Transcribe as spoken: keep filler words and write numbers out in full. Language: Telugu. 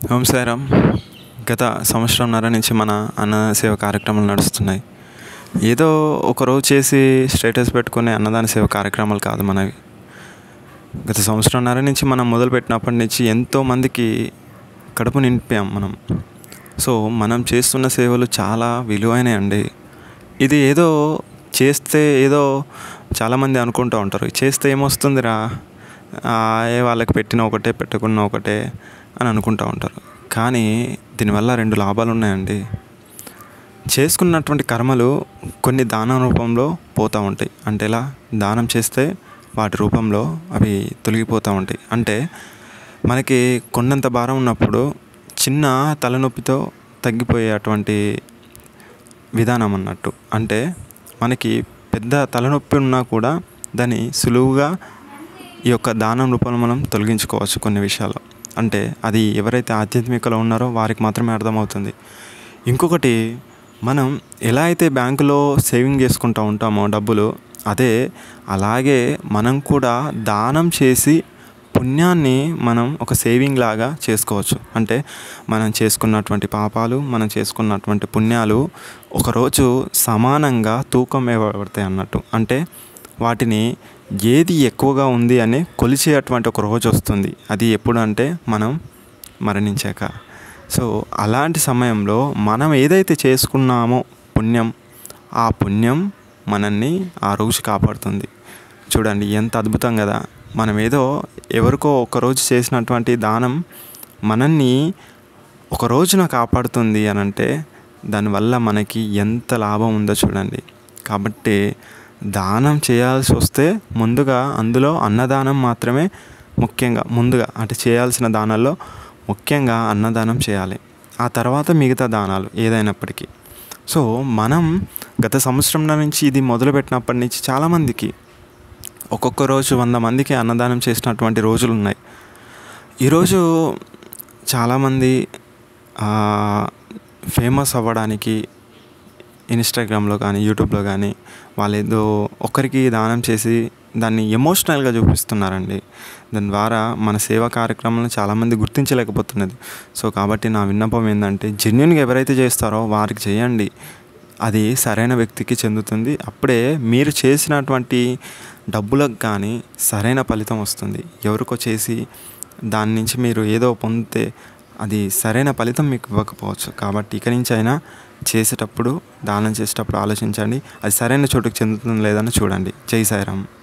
ఓం సాయిరామ్. గత సంవత్సరంన్నర నుంచి మన అన్నదాన సేవ కార్యక్రమాలు నడుస్తున్నాయి. ఏదో ఒకరోజు చేసి స్టేటస్ పెట్టుకునే అన్నదాన సేవ కార్యక్రమాలు కాదు మనవి. గత సంవత్సరంన్నర నుంచి మనం మొదలుపెట్టినప్పటి నుంచి ఎంతోమందికి కడుపు నింపాం మనం. సో మనం చేస్తున్న సేవలు చాలా విలువైనవి అండి. ఇది ఏదో చేస్తే ఏదో చాలామంది అనుకుంటూ ఉంటారు, చేస్తే ఏమొస్తుందిరా, ఏ వాళ్ళకి పెట్టిన ఒకటే పెట్టకున్న ఒకటే అని అనుకుంటూ ఉంటారు. కానీ దీనివల్ల రెండు లాభాలు ఉన్నాయండి. చేసుకున్నటువంటి కర్మలు కొన్ని దానం రూపంలో పోతూ ఉంటాయి. అంటే ఎలా, దానం చేస్తే వాటి రూపంలో అవి తొలగిపోతూ ఉంటాయి. అంటే మనకి కొండంత భారం ఉన్నప్పుడు చిన్న తలనొప్పితో తగ్గిపోయేటువంటి విధానం అన్నట్టు. అంటే మనకి పెద్ద తలనొప్పి ఉన్నా కూడా దాన్ని సులువుగా ఈ యొక్క దానం రూపంలో మనం తొలగించుకోవచ్చు కొన్ని విషయాలు. అంటే అది ఎవరైతే ఆధ్యాత్మికలో ఉన్నారో వారికి మాత్రమే అర్థమవుతుంది. ఇంకొకటి, మనం ఎలా అయితే బ్యాంకులో సేవింగ్ చేసుకుంటూ ఉంటామో డబ్బులు, అదే అలాగే మనం కూడా దానం చేసి పుణ్యాన్ని మనం ఒక సేవింగ్ లాగా చేసుకోవచ్చు. అంటే మనం చేసుకున్నటువంటి పాపాలు, మనం చేసుకున్నటువంటి పుణ్యాలు ఒకరోజు సమానంగా తూకం వేయబడతాయి అన్నట్టు. అంటే వాటిని ఏది ఎక్కువగా ఉంది అని కొలిచేటువంటి ఒక రోజు వస్తుంది. అది ఎప్పుడు అంటే మనం మరణించాక. సో అలాంటి సమయంలో మనం ఏదైతే చేసుకున్నామో పుణ్యం, ఆ పుణ్యం మనల్ని ఆ రోజు కాపాడుతుంది. చూడండి ఎంత అద్భుతం కదా. మనం ఏదో ఎవరికో ఒకరోజు చేసినటువంటి దానం మనల్ని ఒక రోజున కాపాడుతుంది అని అంటే దానివల్ల మనకి ఎంత లాభం ఉందో చూడండి. కాబట్టి దానం చేయాల్సి వస్తే ముందుగా అందులో అన్నదానం మాత్రమే ముఖ్యంగా ముందుగా అంటే చేయాల్సిన దానాల్లో ముఖ్యంగా అన్నదానం చేయాలి. ఆ తర్వాత మిగతా దానాలు ఏదైనప్పటికీ. సో మనం గత సంవత్సరం నుంచి ఇది మొదలుపెట్టినప్పటి నుంచి చాలామందికి ఒక్కొక్క రోజు వంద మందికి అన్నదానం చేసినటువంటి రోజులు ఉన్నాయి. ఈరోజు చాలామంది ఫేమస్ అవ్వడానికి ఇన్స్టాగ్రామ్లో కానీ యూట్యూబ్లో కానీ వాళ్ళు ఏదో ఒకరికి దానం చేసి దాన్ని ఎమోషనల్గా చూపిస్తున్నారండి. దాని ద్వారా మన సేవా కార్యక్రమాలను చాలామంది గుర్తించలేకపోతున్నది. సో కాబట్టి నా విన్నపం ఏంటంటే, జెన్యూన్గా ఎవరైతే చేస్తారో వారికి చేయండి. అది సరైన వ్యక్తికి చెందుతుంది. అప్పుడే మీరు చేసినటువంటి డబ్బులకు కానీ సరైన ఫలితం వస్తుంది. ఎవరికో చేసి దాని నుంచి మీరు ఏదో పొందితే అది సరైన ఫలితం మీకు ఇవ్వకపోవచ్చు. కాబట్టి ఇక నుంచి అయినా చేసేటప్పుడు, దానం చేసేటప్పుడు ఆలోచించండి, అది సరైన చోటుకు చెందుతుందో లేదని చూడండి. జై సాయిరామ్.